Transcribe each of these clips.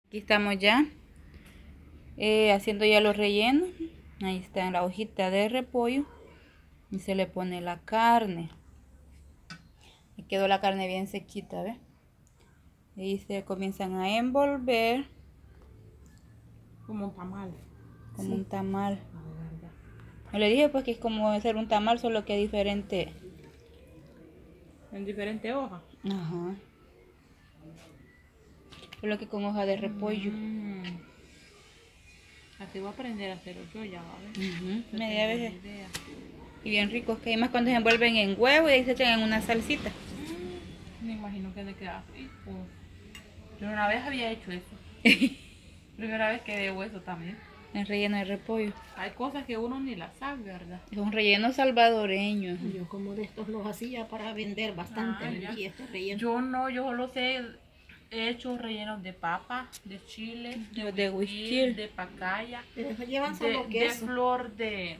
Aquí estamos ya haciendo ya los rellenos. Ahí está la hojita de repollo y se le pone la carne. Y quedó la carne bien sequita, ¿ves? Y se comienzan a envolver como un tamal. como un tamal. Yo le dije pues que es como hacer un tamal, solo que diferente. En diferente hoja. Ajá. Solo que con hoja de repollo. Así voy a aprender a hacerlo yo ya, ¿vale? Media vez. Y bien ricos, que además cuando se envuelven en huevo y ahí se echan en una salsita. Me imagino que le queda rico. Yo una vez había hecho eso. Primera vez que de hueso también. El relleno de repollo. Hay cosas que uno ni las sabe, ¿verdad? Es un relleno salvadoreño. Yo como de estos los hacía para vender bastante. Vendí este relleno. Yo no, yo solo sé, he hecho rellenos de papa, de chile, de huisquil, de pacaya, Pero llevan solo queso. de flor de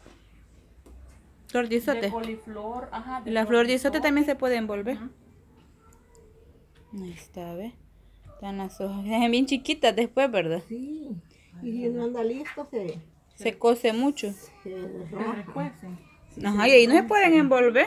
isote. coliflor, ajá. La flor de isote también se puede envolver. Ahí está, ¿ves? Están las hojas. Son bien chiquitas después, ¿verdad? Sí. Y si no anda listo, Se cose mucho. se raja. Ajá, y ahí no se pueden envolver.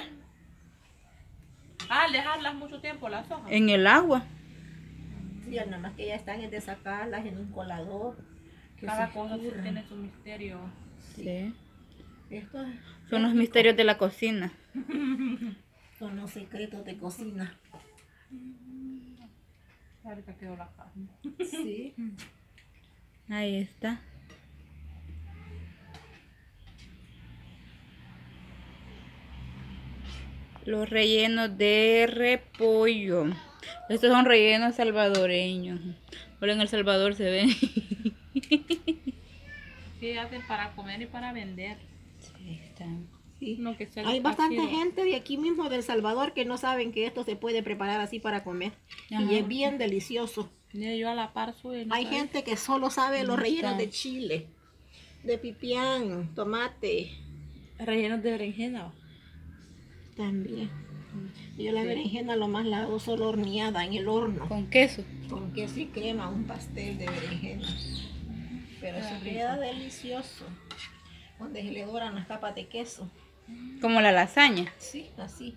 Dejarlas mucho tiempo las hojas. En el agua. Sí, nada más que ya están en de sacarlas en un colador. Cada cosa tiene su misterio. Sí. Estos Son los misterios de la cocina. son los secretos de cocina. Ahorita quedó la carne. Sí. Ahí está. Los rellenos de repollo. Estos son rellenos salvadoreños. Ahora en El Salvador se ven. Sí, hacen para comer y para vender. Sí, están. Sí. No, que sea Hay bastante así, gente de aquí mismo del Salvador que no saben que esto se puede preparar así para comer. Ajá. Y es bien delicioso. Mire, yo a la par suya. ¿No Hay sabe? gente que solo sabe los rellenos de chile, de pipián, tomate. Rellenos de berenjena. También. Yo la berenjena lo más la hago solo horneada en el horno. Con queso. Con queso y crema, un pastel de berenjena. Pero eso queda delicioso. Donde se le doran las capas de queso. Como la lasaña. Sí, así.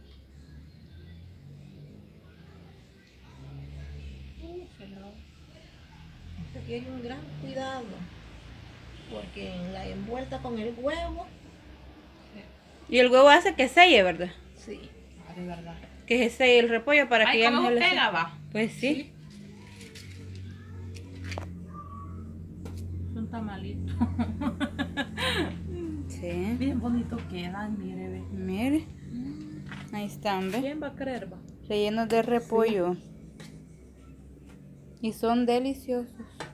Esto tiene un gran cuidado. Porque en la envuelta con el huevo, Y el huevo hace que selle, ¿verdad? sí. De verdad. Que se selle el repollo para que Ay, ya no ¿cómo se le pega, va? Pues sí. Son tamalitos. Sí. Bien bonito quedan, mire, ve. Mire. Ahí están, ¿ves? ¿Quién va a creer, va? Rellenos de repollo. Y son deliciosos.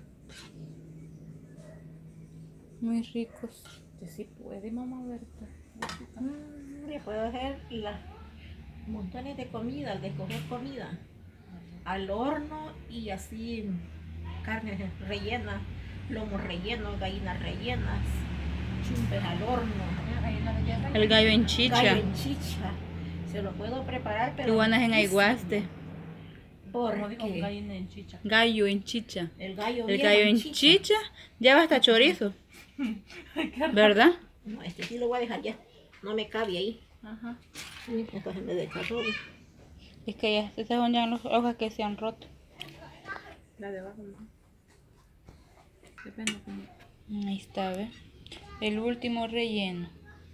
Muy ricos. Que sí puede, mamá, Berta. Le puedo hacer montones de comida, de escoger comida. Al horno y así carnes rellenas, lomos rellenos, gallinas rellenas, chumpes al horno. El gallo en chicha. Gallo en chicha. Se lo puedo preparar, pero Iguanas en aiguaste. Como dijo, porque gallina en chicha. Gallo en chicha. el gallo El gallo en chicha lleva hasta chorizo. ¿Verdad? No, este sí lo voy a dejar ya. No me cabe ahí. Ajá. Sí, entonces me desarrollo. Es que ya estas son ya las hojas que se han roto. La de abajo, ¿no? Depende como. Ahí está, ¿ves? El último relleno.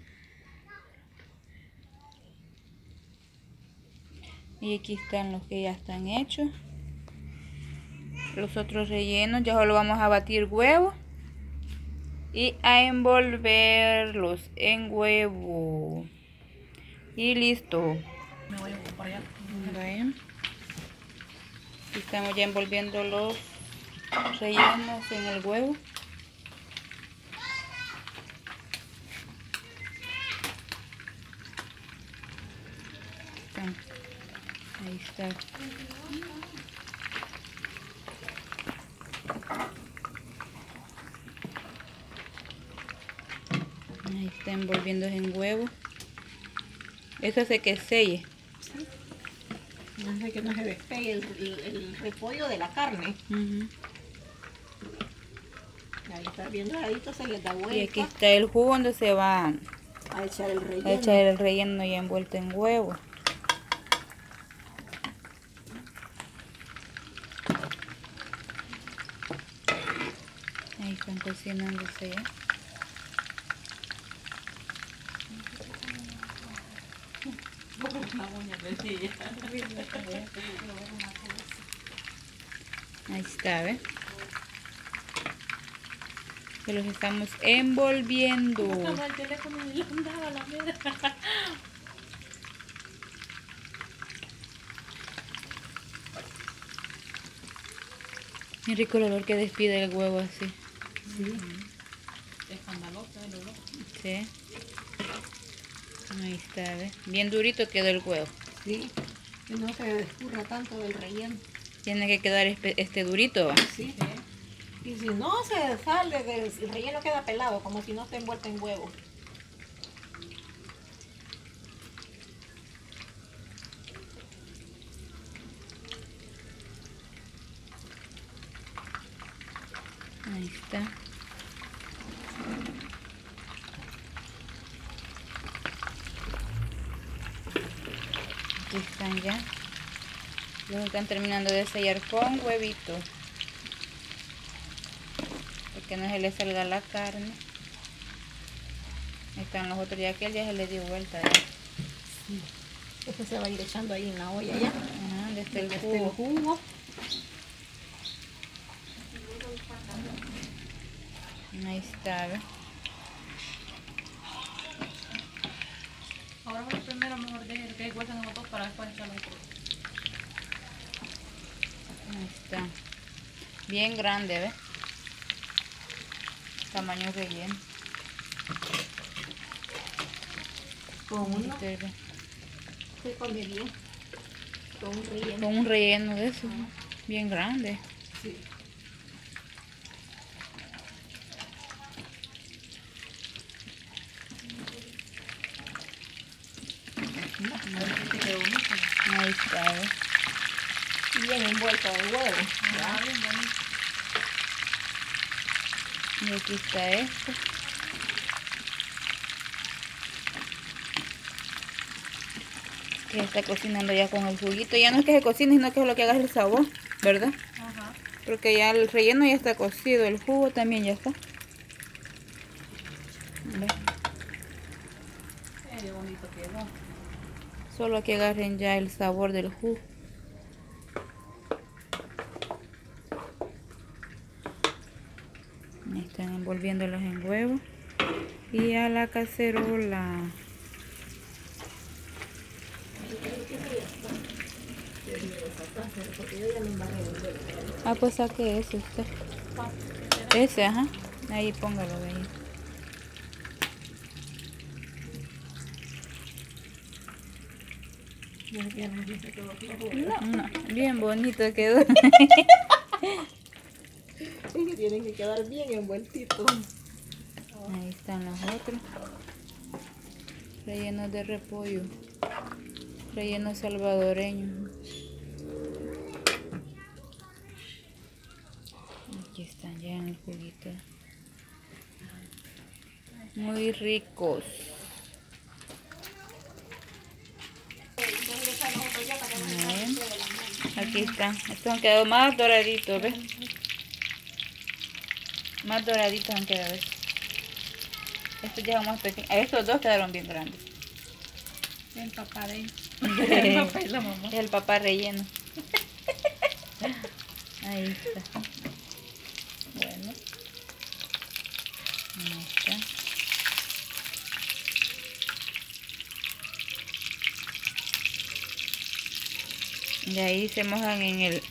Y aquí están los que ya están hechos. Los otros rellenos ya solo vamos a batir huevo y a envolverlos en huevo. Y listo. Me voy a ocupar ya. Bueno. Estamos ya envolviendo los rellenos en el huevo. Ahí está. Ahí está envolviendo en huevo. Eso hace que selle. Hace que no se despegue el repollo de la carne. Ahí está bien doradito, se les da vuelta. Y aquí está el jugo donde se va A echar el relleno. a echar el relleno ya envuelto en huevo. Ahí están cocinándose ya. Ahí está, ¿ves? Que los estamos envolviendo. El teléfono y andaba la mierda. Qué rico el olor que despide el huevo así. Sí. Escandaloso el olor. Sí. Ahí está, ¿ves? Bien durito quedó el huevo. Sí. Que no se escurra tanto del relleno. Tiene que quedar este durito, ¿va? Sí. Y si no se sale el relleno queda pelado, como si no esté envuelto en huevo. Ahí está. Aquí están ya. Los están terminando de sellar con huevito. Porque no se le salga la carne. Ahí están los otros, ya que él ya se le dio vuelta. Ya. Esto se va a ir echando ahí en la olla ya. Ajá, desde el Este el jugo. jugo. Ahí está, ¿ves? Ahora bueno, primero mejor deje que cuecen los dos para después echarlo otro. Ahí está. Bien grande, ¿ves? Tamaño relleno. Con uno Este, ¿ves? se come bien. Con un relleno. Con un relleno de eso. Bien grande. Sí. Ahí está, ¿ves? Bien envuelto de huevo. Ah, bien bonito. Y aquí está esto. Que está cocinando ya con el juguito. Ya no es que se cocine, sino que es lo que haga el sabor, ¿verdad? Ajá. Porque ya el relleno ya está cocido, el jugo también ya está. ¿Ves? Qué bonito quedó. Solo que agarren ya el sabor del jugo. Ahí están envolviéndolos en huevo. Y a la cacerola. Ah, pues saque ese usted. Ese, ajá. Ahí póngalo de ahí. No, bien bonito quedó. Es que tienen que quedar bien envueltitos. Ahí están los otros. Rellenos de repollo. Relleno salvadoreño. Aquí están ya en el juguito. Muy ricos. Ahí. Aquí están. Estos han quedado más doraditos, ¿ves? Más doraditos han quedado. Estos ya son más pequeños. Estos dos quedaron bien grandes. El papá de Es el papá y la mamá. el papá relleno. Ahí está. Bueno. Ahí está. Y ahí se mojan en el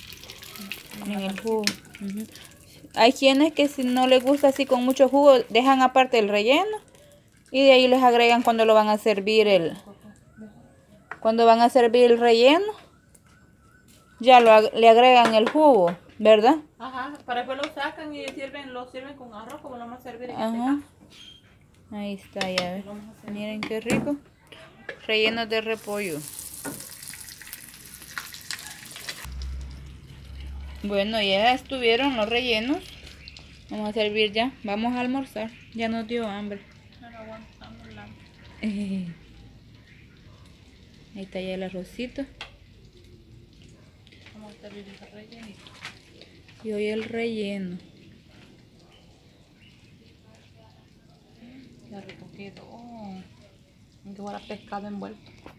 jugo. Ujú. Hay quienes que si no les gusta así con mucho jugo, dejan aparte el relleno y de ahí les agregan cuando lo van a servir cuando van a servir el relleno, ya le agregan el jugo, ¿verdad? Ajá, para después lo sacan y lo sirven con arroz como lo vamos a servir en este Ajá. caso. Ahí está, ya ves. Lo vamos a hacer. Miren qué rico. Rellenos de repollo. Bueno, ya estuvieron los rellenos. Vamos a servir ya. Vamos a almorzar. Ya nos dio hambre. Pero aguantamos la... Ahí está ya el arrocito. Vamos a servir el rellenito. Y hoy el relleno. Qué rico quedó. Aunque fuera pescado envuelto.